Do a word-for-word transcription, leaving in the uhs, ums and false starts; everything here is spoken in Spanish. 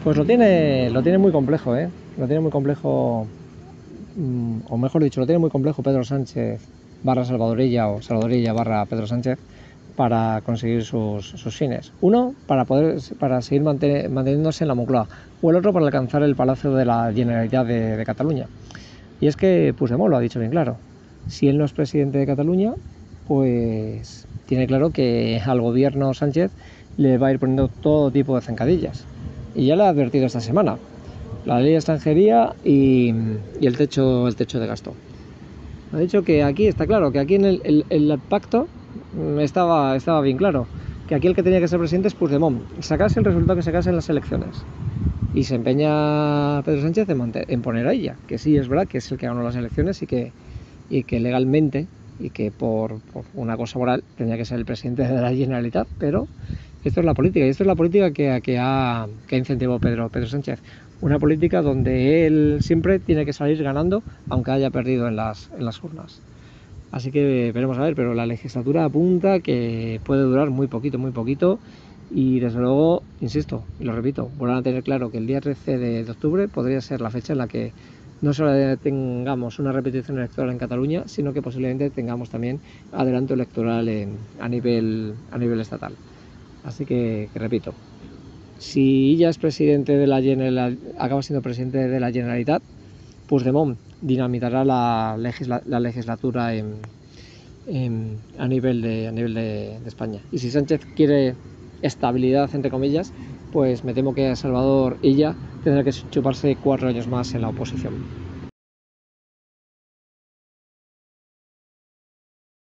Pues lo tiene, lo tiene muy complejo, ¿eh? Lo tiene muy complejo, mmm, o mejor dicho, lo tiene muy complejo Pedro Sánchez barra Salvadorilla o Salvadorilla barra Pedro Sánchez para conseguir sus, sus fines. Uno, para poder para seguir mantener, manteniéndose en la Moncloa, o el otro para alcanzar el Palacio de la Generalitat de, de Cataluña. Y es que Puigdemont lo ha dicho bien claro. Si él no es presidente de Cataluña, pues tiene claro que al gobierno Sánchez le va a ir poniendo todo tipo de zancadillas. Y ya lo ha advertido esta semana. La ley de extranjería y, y el, techo, el techo de gasto. Ha dicho que aquí está claro, que aquí en el, el, el pacto estaba, estaba bien claro, que aquí el que tenía que ser presidente es Puigdemont, sacase el resultado que sacase en las elecciones. Y se empeña Pedro Sánchez en, en poner a ella, que sí es verdad que es el que ganó las elecciones y que, y que legalmente y que por, por una cosa moral tenía que ser el presidente de la Generalitat, pero esto es la política, y esto es la política que, que, ha, que ha incentivado Pedro, Pedro Sánchez. Una política donde él siempre tiene que salir ganando, aunque haya perdido en las, en las urnas. Así que veremos a ver, pero la legislatura apunta que puede durar muy poquito, muy poquito. Y desde luego, insisto, y lo repito, vuelvan a tener claro que el día trece de octubre podría ser la fecha en la que no solo tengamos una repetición electoral en Cataluña, sino que posiblemente tengamos también adelanto electoral en, a, nivel, a nivel estatal. Así que, que repito, si ella es presidente de la Generalitat, acaba siendo presidente de la Generalitat, Puigdemont dinamitará la, legisla, la legislatura en, en, a nivel, de, a nivel de, de España. Y si Sánchez quiere estabilidad, entre comillas, pues me temo que Salvador illa tendrá que chuparse cuatro años más en la oposición.